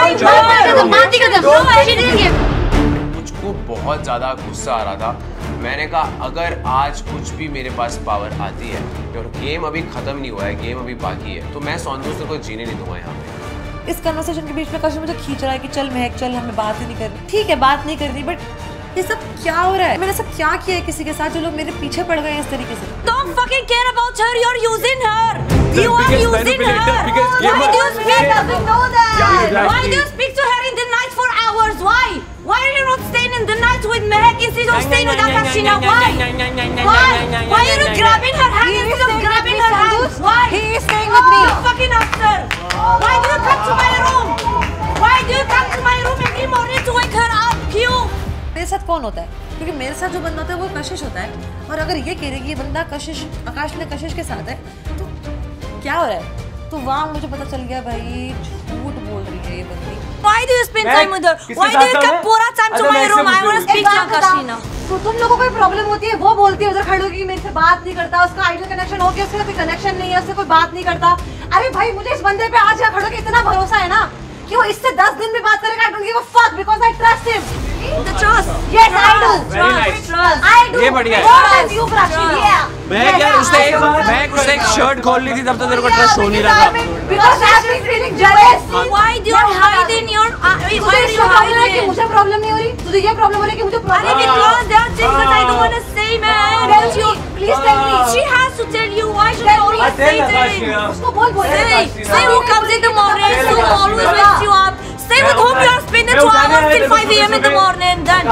[SPEAKER 11] मुझको बहुत ज़्यादा गुस्सा आ रहा था। मैंने कहा अगर आज कुछ भी मेरे पास पावर आती है और गेम अभी ख़त्म नहीं हुआ है, गेम अभी बाकी है, तो मैं सोनदूस को जीने नहीं दूंगा यहाँ पे।
[SPEAKER 16] इस कन्वर्सेशन के बीच में कशिश मुझे खींच रहा है कि चल महक चल, हमें बात ही नहीं करनी। ठीक है बात नहीं करनी, बट ये सब क्या हो रहा है? मैंने सब क्या किया है किसी के साथ जो लोग मेरे पीछे पड़ गए हैं इस तरीके से?
[SPEAKER 10] Don't fucking care about her. You're using her. You are using her. Why do you speak? Why do you speak to her in the night for hours? Why? Why are you not staying in the night with Mehek instead of staying with Akashina? Why? Why are you grabbing her hand instead of grabbing her hand? Why? He is staying with me. You fucking after. Why do you come to my room? Why do you come to my room every morning to wake her up? क्यों?
[SPEAKER 16] मेरे साथ कौन होता है? क्योंकि मेरे साथ जो बंदा होता है वो कशिश होता है, और अगर ये कह रही कि ये बंदा कशिश आकाश ने कशिश के साथ है तो क्या हो रहा है? तो वहाँ मुझे पता चल गया भाई झूठ बोल रही है ये बंदी।
[SPEAKER 10] Why do you spend time with her? Why do you come पूरा time to my room? I want to speak to Akashina.
[SPEAKER 16] तो तुम लोगों को कोई प्रॉब्लम होती है, वो बोलती है उधर खड़ी होगी मेरे से बात नहीं करता, उसका आइडियल कनेक्शन हो गया, उसका कोई कनेक्शन नहीं है, उससे कोई बात नहीं करता। अरे भाई मुझे इस बंदे पे आज यहाँ खड़े होकर इतना भरोसा है ना कि वो इससे 10 दिन में बात करेगा। I don't give a fuck because I trust him.
[SPEAKER 10] The trust.
[SPEAKER 16] Yes, I do.
[SPEAKER 12] Trust.
[SPEAKER 16] I do.
[SPEAKER 12] ये बढ़िया है।
[SPEAKER 16] Trust you, Prakshi. Yeah.
[SPEAKER 12] मैं यार उससे एक शर्ट खोल ली थी तब तो तेरे को ट्रस्ट हो नहीं रहा था।
[SPEAKER 16] Because I have been feeling jealous.
[SPEAKER 10] Why do you hide in your? Why do you hide
[SPEAKER 16] कि
[SPEAKER 10] in?
[SPEAKER 16] मुझे प्रॉब्लम नहीं हो रही, तुझे ये प्रॉब्लम हो रही है कि मुझे प्रॉब्लम।
[SPEAKER 10] अरे because there are things that I don't want to say, man.
[SPEAKER 16] Tell me. Please tell me.
[SPEAKER 10] She has to tell you. Why should I always say things?
[SPEAKER 16] उसको बोल।
[SPEAKER 10] Say who comes in the morning, who always wakes you up. Say with whom you are spending 2 hours till 5 a.m. in the morning. Then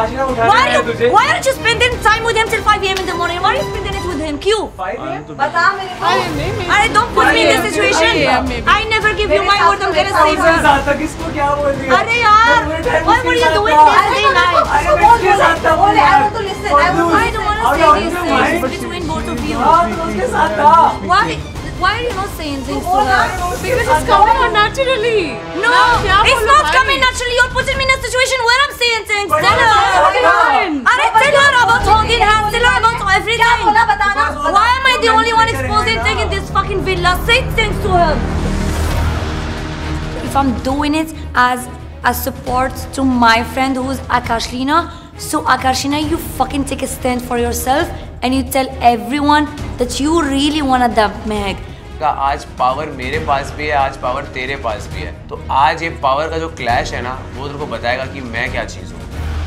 [SPEAKER 10] why aren't you spending time with him till 5 a.m. in the morning? Why are you spending it with him? क्यों?
[SPEAKER 16] 5 a.m. बता मेरे को।
[SPEAKER 10] अरे don't put me in this situation. I never give you my word. I'm gonna save her.
[SPEAKER 6] किसको क्या बोल रही है?
[SPEAKER 10] अरे यार, what were you doing yesterday night?
[SPEAKER 16] I want to listen.
[SPEAKER 10] I don't want to say these things between both of you. Why are you not saying things to her?
[SPEAKER 8] Because it's coming out naturally.
[SPEAKER 10] No, it's not coming naturally. You're putting me in a situation where I'm saying things. Tell her. Arey, tell her about holding hands. Tell her about everything. Why am I the only one exposing things in this fucking villa? Say things to her. If I'm doing it as a support to my friend who's Akashlina, so Akashina, you fucking take a stand for yourself and you tell everyone that you really wanna dump Mehek.
[SPEAKER 11] आज power मेरे पास भी है, आज power तेरे पास भी है, तो आज ये पावर का जो क्लैश है ना वो तेरे को बताएगा कि मैं क्या चीज हूँ।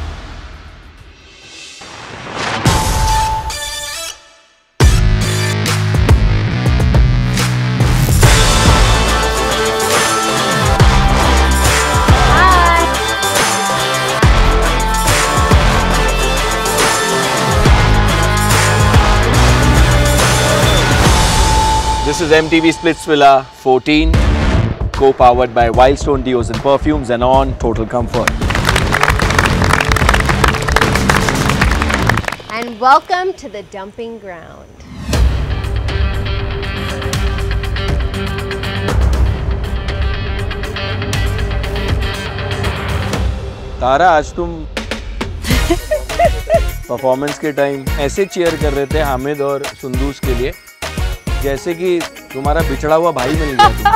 [SPEAKER 17] This is MTV Splitsvilla 14, co-powered by Wildstone Deos and Perfumes and on Total Comfort.
[SPEAKER 5] And welcome to the dumping ground.
[SPEAKER 17] तारा, आज तुम परफॉर्मेंस के टाइम ऐसे चीयर कर रहे थे हामिद और सुंदूस के लिए जैसे कि तुम्हारा बिछड़ा हुआ भाई मिल गया।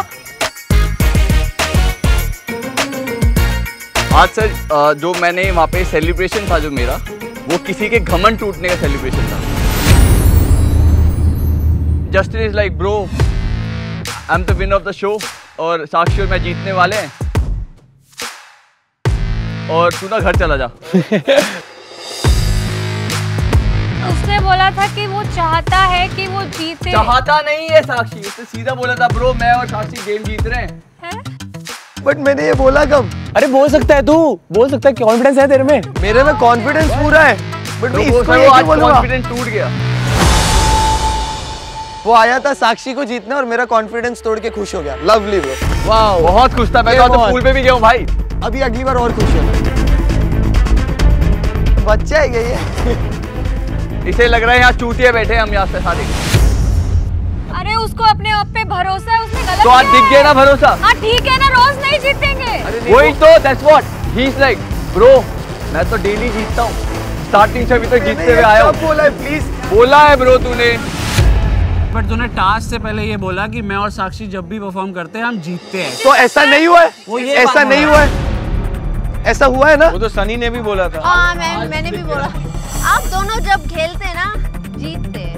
[SPEAKER 3] आज सर जो मैंने वहाँ पे सेलिब्रेशन था जो मेरा, वो किसी के घमंड टूटने का सेलिब्रेशन था। Justin is like bro, I am the winner of the show और साक्षी और मैं जीतने वाले हैं और तू ना घर चला जा।
[SPEAKER 2] उसने बोला था कि वो चाहता है कि वो जीते।
[SPEAKER 3] चाहता नहीं है साक्षी, उसने सीधा बोला था ब्रो मैं और साक्षी गेम जीत रहे हैं।
[SPEAKER 1] बट मैंने ये बोला कब?
[SPEAKER 6] अरे बोल सकता है तू, बोल सकता है, कॉन्फिडेंस है तेरे में।
[SPEAKER 1] मेरे में कॉन्फिडेंस पूरा है, बट मैं इसको ये
[SPEAKER 3] आज
[SPEAKER 1] क्यों बोलूंगा?
[SPEAKER 3] कॉन्फिडेंस टूट गया।
[SPEAKER 1] वो आया था साक्षी को जीतने और मेरा कॉन्फिडेंस तोड़ के खुश हो गया। लवली ब्रो,
[SPEAKER 3] वाह बहुत खुश था। मैं तो पूल पे भी गया हूँ भाई।
[SPEAKER 1] अभी अगली बार और खुश हो। बच्चा है क्या ये?
[SPEAKER 3] इसे लग रहा है यहाँ चूतिया बैठे हैं हम यहाँ से सारे।
[SPEAKER 2] अरे उसको अपने आप पे भरोसा है, उसने गलत
[SPEAKER 3] तो आज दिख गया ना भरोसा।
[SPEAKER 2] हाँ ठीक है ना, रोज नहीं जीतेंगे।
[SPEAKER 3] वही तो, that's what he is like bro, मैं तो डेली जीतता हूँ, स्टार्टिंग से अभी तक जीतते हुए आया हूँ।
[SPEAKER 1] बोला है प्लीज,
[SPEAKER 3] बोला है ब्रो तूने।
[SPEAKER 12] बट तूने टास्क से पहले ये बोला कि मैं और साक्षी जब भी परफॉर्म करते हैं हम जीतते हैं।
[SPEAKER 1] तो ऐसा नहीं हुआ है, ऐसा नहीं हुआ है, ऐसा हुआ है ना?
[SPEAKER 17] वो तो सनी ने भी बोला था।
[SPEAKER 5] हाँ मैंने भी बोला, आप दोनों जब खेलते हैं ना जीतते हैं।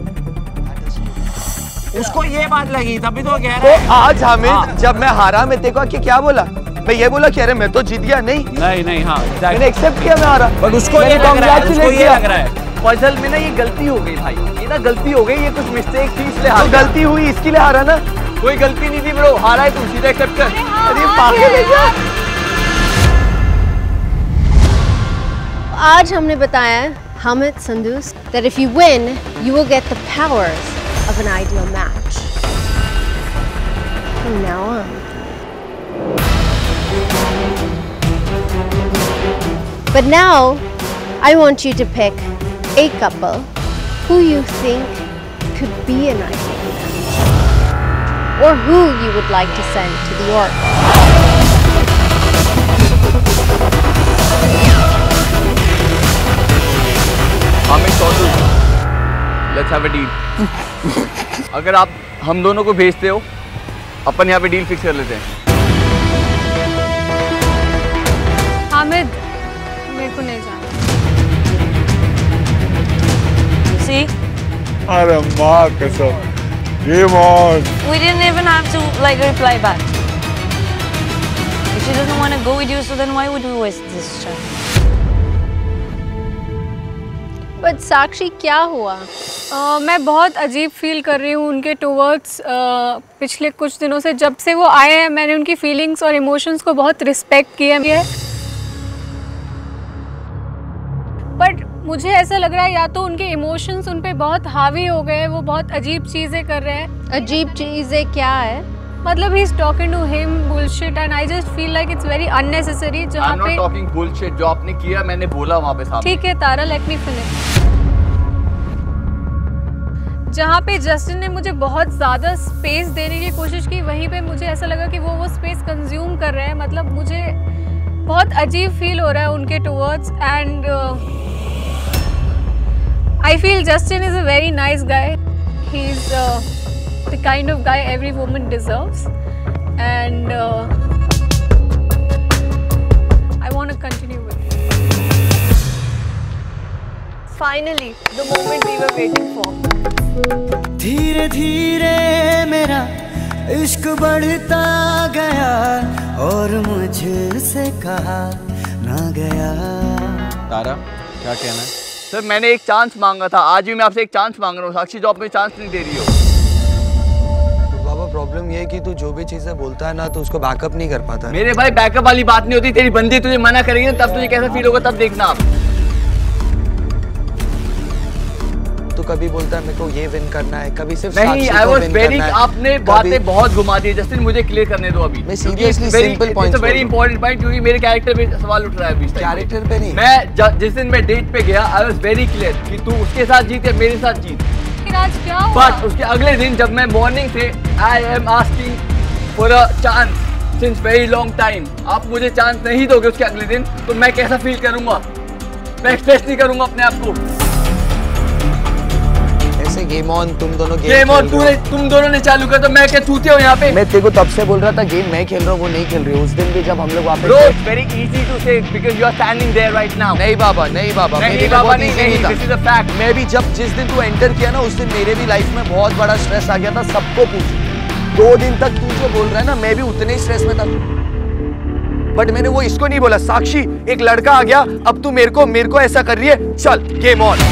[SPEAKER 12] उसको ये बात लगी तभी तो कह रहा
[SPEAKER 1] तो
[SPEAKER 12] है।
[SPEAKER 1] आज हामिद जब मैं हारा मैं तेको कि क्या बोला मैं ये बोला कि अरे मैं तो जीत गया, नहीं
[SPEAKER 12] नहीं हाँ
[SPEAKER 1] मैंने एक्सेप्ट किया मैं हारा।
[SPEAKER 12] बट उसको ये लग रहा है
[SPEAKER 3] पजल में ना ये गलती हो गई भाई, ये ना गलती हो गई, ये कुछ मिस्टेक थी इसलिए हारा।
[SPEAKER 1] गलती हुई इसके लिए हारा ना,
[SPEAKER 3] कोई गलती नहीं थी ब्रो, हारा है तू, सीधा एक्सेप्ट कर।
[SPEAKER 1] अरे पागल है क्या?
[SPEAKER 5] आज हमने बताया है Hamid Sandus that if you win, you will get the powers of an ideal match. From now on. But now, I want you to pick a couple who you think could be an ideal match, or who you would like to send to the Oracle.
[SPEAKER 3] Let's have a deal. अगर आप हम दोनों को भेजते हो, अपन यहाँ पे deal fix कर लेते हैं।
[SPEAKER 2] हामिद, मेरे को नहीं जाना।
[SPEAKER 10] See?
[SPEAKER 18] अरे माँ कसम, game on.
[SPEAKER 10] We didn't even have to like reply back. If she doesn't want to go with you, so then why would we waste this chance?
[SPEAKER 5] But साक्षी क्या हुआ?
[SPEAKER 2] मैं बहुत अजीब फील कर रही हूँ उनके टूवर्ड्स। पिछले कुछ दिनों से जब से वो आए हैं मैंने उनकी फीलिंग्स और इमोशंस को बहुत रिस्पेक्ट किया है। बट मुझे ऐसा लग रहा है या तो उनके इमोशंस उन पे बहुत हावी हो गए, वो बहुत अजीब चीज़ें कर रहे हैं।
[SPEAKER 5] अजीब चीज़ें क्या है?
[SPEAKER 2] मतलब he is talking to him bullshit and I just feel like it's very unnecessary. जहाँ पे
[SPEAKER 3] टॉकिंग बुलशिट जो आपने किया मैंने बोला वहाँ पे सामने।
[SPEAKER 2] ठीक है तारा, लेट मी फिनिश। जहाँ पे जस्टिन ने मुझे बहुत ज़्यादा स्पेस देने की कोशिश की, वहीं पे मुझे ऐसा लगा कि वो स्पेस कंज्यूम कर रहे हैं। मतलब मुझे बहुत अजीब फील हो रहा है उनके towards and I feel Justin is a very nice guy. He is the kind of guy every woman deserves, and I want to continue with it. Finally, the moment we were waiting for.
[SPEAKER 19] धीरे धीरे मेरा इश्क बढ़ता गया और मुझसे कहा ना गया।
[SPEAKER 17] तारा क्या कहना है?
[SPEAKER 3] सर मैंने एक चांस मांगा था, आज भी मैं आपसे एक चांस मांग रहा हूँ। साक्षी जो आप मुझे चांस नहीं दे रही हो।
[SPEAKER 1] प्रॉब्लम ये है कि तू जो भी चीजें बोलता है ना तो उसको बैकअप नहीं कर पाता है।
[SPEAKER 3] मेरे भाई बैकअप वाली बात नहीं होती, तेरी बंदी तुझे मना करेगी ना तब तुझे कैसा फील होगा तब देखना आप।
[SPEAKER 1] तू कभी बोलता है मेरे को ये विन करना है, कभी सिर्फ
[SPEAKER 3] नहीं। आई वाज वेरी, आपने बातें बहुत घुमा दी। जस्टिन मुझे क्लियर करने दो अभी।
[SPEAKER 1] मैं seriously simple point,
[SPEAKER 3] very important point, क्योंकि मेरे कैरेक्टर पे सवाल उठ रहा है अभी।
[SPEAKER 1] कैरेक्टर पे नहीं,
[SPEAKER 3] मैं जिस दिन मैं डेट पे गया आई वाज वेरी क्लियर कि तू उसके साथ जीत या मेरे साथ जीत।
[SPEAKER 2] आज क्या हुआ?
[SPEAKER 3] बट उसके अगले दिन जब मैं मॉर्निंग से I am asking for a chance since very long time, आप मुझे चांस नहीं दोगे उसके अगले दिन तो मैं कैसा फील करूंगा? मैं एक्सप्रेस नहीं करूंगा अपने आप को।
[SPEAKER 1] ऐसे गेम ऑन, तुम दोनों
[SPEAKER 3] गेम ऑन तुम दोनों ने चालू कर, तो मैं क्या चूते हो यहाँ पे?
[SPEAKER 1] मैं तेरे को तब से बोल रहा था गेम मैं खेल रहा हूँ, वो नहीं खेल रही। उस दिन भी जब हम लोग वापस,
[SPEAKER 3] Bro, it's very easy to say because you are standing there right now.
[SPEAKER 1] नहीं बाबा, नहीं बाबा,
[SPEAKER 3] नहीं बाबा, नहीं, this is a fact.
[SPEAKER 1] मैं भी जिस दिन तू एंटर किया ना उस दिन मेरे भी लाइफ में बहुत बड़ा स्ट्रेस आ गया था। सबको पूछ, 2 दिन तक तू जो बोल रहा है ना मैं भी उतने ही स्ट्रेस में था। बट मैंने वो इसको नहीं बोला, साक्षी एक लड़का आ गया अब तू मेरे को ऐसा कर रही है, चल गेम ऑन।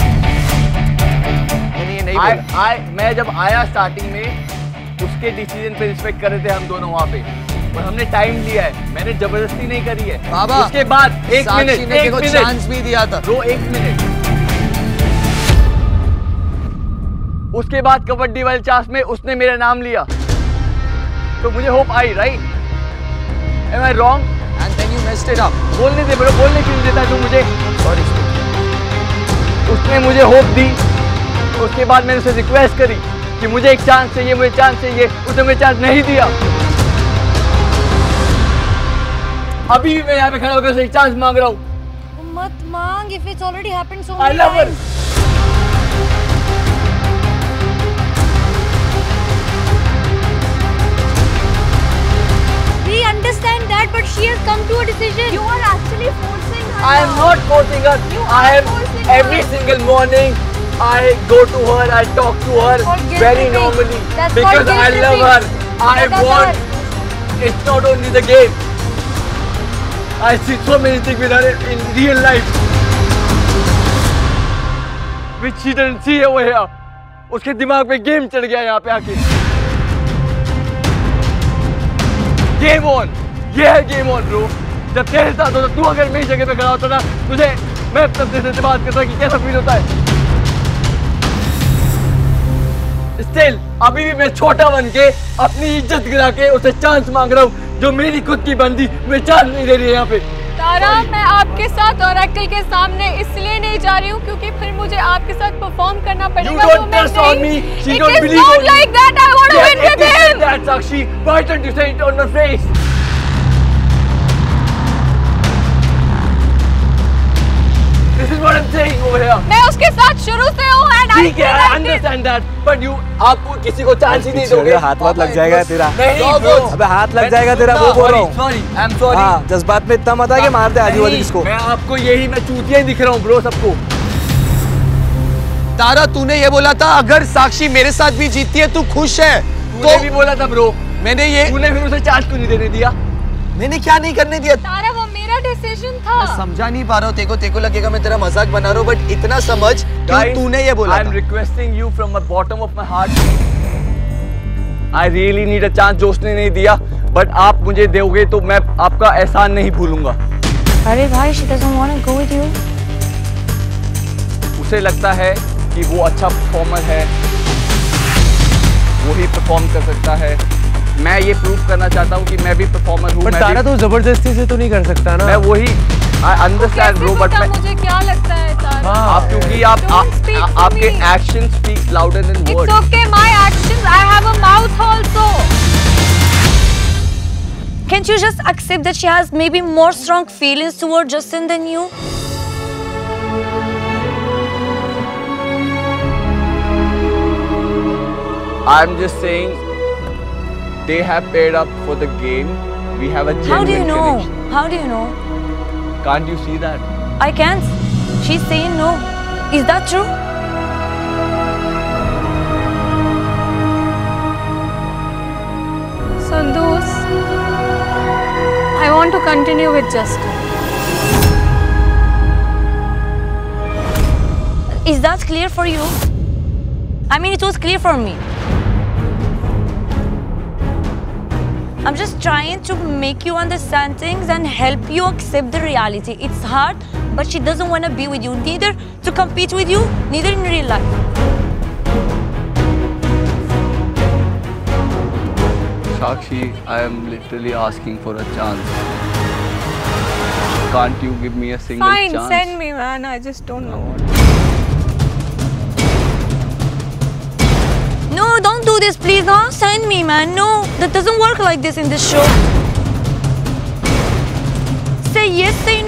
[SPEAKER 3] मैं जब आया स्टार्टिंग में उसके डिसीजन पे रिस्पेक्ट कर रहे थे हम दोनों वहाँ पे, और हमने टाइम लिया है, मैंने जबरदस्ती नहीं करी है।
[SPEAKER 1] बाबा
[SPEAKER 3] उसके बाद एक मिनट
[SPEAKER 1] चांस भी दिया था।
[SPEAKER 3] ब्रो एक मिनट, उसके बाद कबड्डी वाले चांस में उसने मेरा नाम लिया तो मुझे होप आई, right? Am I wrong?
[SPEAKER 1] And then you messed it up.
[SPEAKER 3] बोलने दे ब्रो, बोलने क्यों देता तू मुझे?
[SPEAKER 1] सॉरी।
[SPEAKER 3] उसने मुझे होप दी, उसके बाद मैंने उसे रिक्वेस्ट करी कि मुझे एक चांस चाहिए, मुझे चांस चाहिए, उसने मुझे चांस नहीं दिया। अभी भी मैं यहाँ पे खड़ा होकर उसे एक चांस मांग रहा हूँ।
[SPEAKER 16] मत मांग, if it's already happened so
[SPEAKER 3] I
[SPEAKER 16] many
[SPEAKER 3] love her.
[SPEAKER 16] times. We understand that, but she has come to a decision. You are actually forcing her.
[SPEAKER 3] I am not forcing her. I am every single morning. I go to her, I talk to her very normally because I love her. I want. It's not only the game.
[SPEAKER 20] I see so many things with her in real life, which she didn't see over here. उसके दिमाग पे game चढ़ गया यहाँ पे आके। Game on, ये है गेम ऑन ब्रो। जब तेरे साथ होता, तू अगर मेरी जगह पे खड़ा होता ना, तुझे मैं अपने से बात करता कि कैसा फील होता है। स्टिल अभी भी मैं छोटा बन के अपनी इज्जत गिरा के उसे चांस मांग रहा हूँ, जो मेरी खुद की बंदी मुझे चांस नहीं दे रही है यहाँ पे।
[SPEAKER 2] तारा, मैं आपके साथ ओरेकल के सामने इसलिए नहीं जा रही हूँ क्योंकि फिर मुझे आपके साथ परफॉर्म करना पड़ेगा।
[SPEAKER 20] You don't trust on me. She don't believe on me.
[SPEAKER 2] It is not like that. I want to win with him.
[SPEAKER 20] That Sakshi, why don't you say it on my face? This is what I'm saying over here.
[SPEAKER 2] मैं उसके साथ शुरू से हूँ and I
[SPEAKER 20] ठीक है, I understand that, but you आपको किसी को चांस ही नहीं दोगे।
[SPEAKER 17] हाथ लग जाएगा तेरा।
[SPEAKER 20] नहीं ब्रो,
[SPEAKER 17] अबे हाथ लग जाएगा तेरा, वो बोल रहा हूँ।
[SPEAKER 20] Sorry, I'm sorry।
[SPEAKER 17] हाँ, जज्बात में इतना मत आ के मार दे आजू बाजू किसको।
[SPEAKER 20] मैं आपको यही मैं चूतिया ही दिख रहा हूँ ब्रो सबको।
[SPEAKER 1] तारा, तूने ये बोला था अगर साक्षी मेरे साथ भी जीतती है तू खुश है।
[SPEAKER 20] तूने भी बोला था ब्रो।
[SPEAKER 1] मैंने ये
[SPEAKER 20] तूने फिर उसे चांस क्यों नहीं देने दिया?
[SPEAKER 1] मैंने क्या नहीं करने दिया?
[SPEAKER 2] तारा, वो मेरा डिसीजन था।
[SPEAKER 1] मैं समझा नहीं पा रहा हूँ, तेको लगेगा मैं तेरा मजाक बना रहा हूँ, बट इतना समझ कि तूने ये बोला।
[SPEAKER 20] I'm requesting you from the bottom of my heart. I really need a chance जो उसने नहीं दिया, but आप मुझे दोगे तो मैं आपका एहसान नहीं भूलूंगा।
[SPEAKER 10] अरे भाई, she doesn't want to go with you.
[SPEAKER 20] उसे लगता है कि वो अच्छा परफॉर्मर है, वो ही परफॉर्म कर सकता है। मैं ये प्रूव करना चाहता हूँ कि मैं भी परफॉर्मर हूँ।
[SPEAKER 17] पर तारा तो जबरदस्ती से तो नहीं कर सकता ना।
[SPEAKER 20] मैं वही I understand bro, but मैं
[SPEAKER 2] मुझे क्या लगता है तारा?
[SPEAKER 20] आप क्योंकि आपके actions speak louder than words.
[SPEAKER 2] It's okay, my actions. I have a mouth also.
[SPEAKER 10] Can't you just accept that she has maybe more strong feelings toward Justin than you?
[SPEAKER 20] I'm just saying they have paired up for the game. We have a genuine
[SPEAKER 10] How do you know?
[SPEAKER 20] connection.
[SPEAKER 10] How do you know?
[SPEAKER 20] Can't you see that?
[SPEAKER 10] I can't. She's saying no. Is that true?
[SPEAKER 2] Sandus, I want to continue with Justin.
[SPEAKER 10] Is that clear for you? I mean, it was clear for me. I'm just trying to make you understand things and help you accept the reality. It's hard, but she doesn't want to be with you, neither to compete with you, neither in real life.
[SPEAKER 3] Sakshi, I am literally asking for a chance. Can't you give me a single
[SPEAKER 2] Fine,
[SPEAKER 3] chance?
[SPEAKER 2] send me, man. I just don't know what.
[SPEAKER 10] No, don't do this, please. Don't send me, man. No, that doesn't work like this in this show. Say yes, say